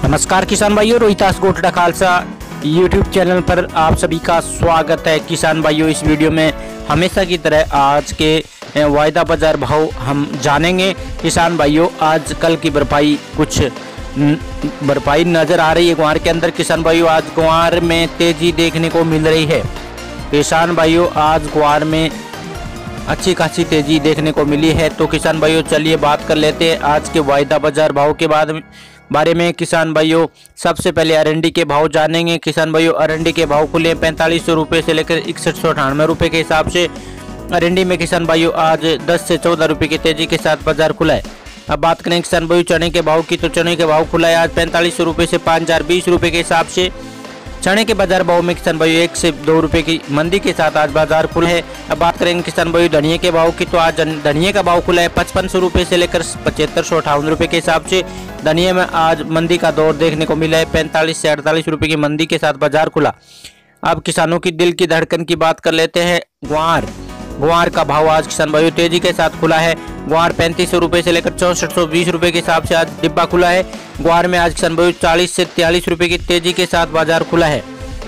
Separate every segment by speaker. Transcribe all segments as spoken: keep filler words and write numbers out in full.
Speaker 1: नमस्कार किसान भाइयों, रोहितास गोटड़ा खालसा यूट्यूब चैनल पर आप सभी का स्वागत है। किसान भाइयों, इस वीडियो में हमेशा की तरह आज के वायदा बाजार भाव हम जानेंगे। किसान भाइयों, आज कल की भरपाई कुछ भरपाई नज़र आ रही है ग्वार के अंदर। किसान भाइयों, आज ग्वार में तेजी देखने को मिल रही है। किसान भाइयों, आज ग्वार में अच्छी खासी तेजी देखने को मिली है। तो किसान भाइयों, चलिए बात कर लेते हैं आज के वायदा बाजार भाव के बाद बारे में। किसान भाइयों, सबसे पहले अरंडी के भाव जानेंगे। किसान भाइयों, अरंडी के भाव खुले पैंतालीस सौ रुपये से लेकर इकसठ सौ अठानवे रुपये के हिसाब से अरंडी में किसान भाइयों आज दस से चौदह रुपये की तेजी के साथ बाजार खुला है। अब बात करें किसान भाइयों चने के भाव की, तो चने के भाव खुला है आज पैंतालीस सौ रुपये से पाँच हज़ार बीस रुपये के हिसाब से। चने के बाजार भाव में किसान भाइयों एक से दो रुपये की मंदी के साथ आज बाजार खुला है। अब बात करेंगे किसान भाइयों धनिया के भाव की, तो आज धनिया का भाव खुला है पचपन सौ रुपये से लेकर पचहत्तर सौ अठावन रुपये के हिसाब से। धनिया में आज मंदी का दौर देखने को मिला है, पैंतालीस से अड़तालीस रुपये की मंदी के साथ बाजार खुला। अब किसानों की दिल की धड़कन की बात कर लेते हैं। ग्वार ग्वार का भाव आज किसान भाइयों तेजी के साथ खुला है। ग्वार पैंतीस सौ रुपये से लेकर चौंसठ सौ बीस रुपये के हिसाब से आज डिब्बा खुला है। ग्वार में आज किसान भाइयों चालीस से तियालीस रुपये की तेजी के साथ बाजार खुला है।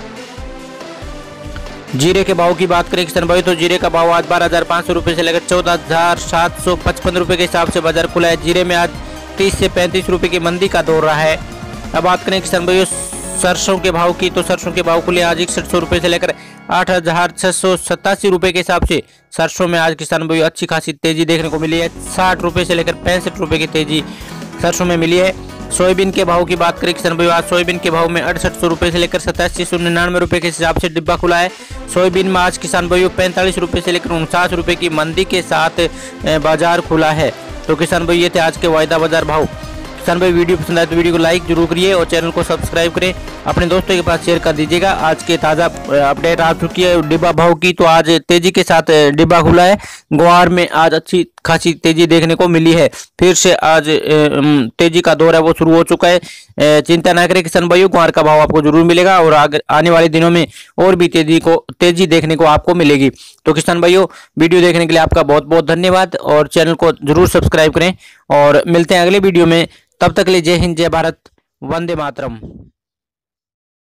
Speaker 1: जीरे के भाव की बात करें किसान भाइयों, तो जीरे का भाव आज बारह हजार पाँच सौ रुपये से लेकर चौदह हजार सात सौ पचपन रुपये के हिसाब से बाजार खुला है। जीरे में आज तीस से पैंतीस रुपये की मंदी का दौर रहा है। अब बात करें किसान भाइयों सरसों के भाव की, तो सरसों के भाव खुले आज इकसठ सौ रुपये से लेकर आठ हजार छः सौ सतासी रुपये के हिसाब से। सरसों में आज किसान भाइयों अच्छी खासी तेजी देखने को मिली है, साठ रुपये से लेकर पैंसठ रुपये की तेजी सरसों में मिली है। सोयाबीन के भाव की बात करें किसान भाइयों, आज सोयाबीन के भाव में अड़सठ सौ रुपये से लेकर सतासी सौ निन्यानवे रुपये के हिसाब से डिब्बा खुला है। सोयाबीन में आज किसान भाइयों पैंतालीस रुपये से लेकर उनचास रुपये की मंदी के साथ बाजार खुला है। तो किसान भाई, ये थे आज के वायदा बाजार भाव। किसान भाई, वीडियो पसंद आए तो वीडियो को लाइक जरूर करिए और चैनल को सब्सक्राइब करें, अपने दोस्तों के पास शेयर कर दीजिएगा। आज के ताज़ा अपडेट आ चुकी है डिब्बा भाव की, तो आज तेजी के साथ डिब्बा खुला है। ग्वार में आज अच्छी खासी तेजी देखने को मिली है, फिर से आज तेजी का दौर है वो शुरू हो चुका है। चिंता ना करें किसान भाइयों, ग्वार का भाव आपको जरूर मिलेगा और आगे आने वाले दिनों में और भी तेजी को तेजी देखने को आपको मिलेगी। तो किसान भाइयों, वीडियो देखने के लिए आपका बहुत बहुत धन्यवाद और चैनल को जरूर सब्सक्राइब करें और मिलते हैं अगले वीडियो में। तब तक के लिए जय हिंद, जय भारत, वंदे मातरम।